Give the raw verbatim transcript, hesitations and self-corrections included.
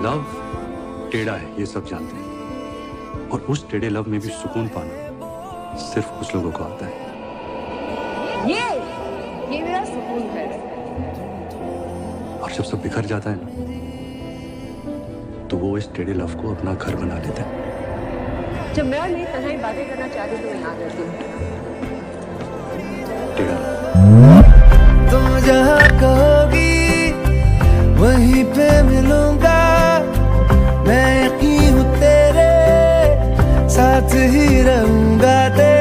Love टेढ़ा है, ये सब जानते हैं, और उस टेढ़े लव में भी सुकून पाना सिर्फ कुछ लोगों को आता है। ये ये मेरा सुकून है। और जब सब बिखर जाता है ना, तो वो इस टेढ़े लव को अपना घर बना लेता है। जब मैं और मेरी तन्हाई बातें करना चाहती तो मैं याद रहती हूँ। तुम जहाँ कहोगी वहीं पे मिलूंगा, मैं यकीन हूँ तेरे साथ ही रहूंगा।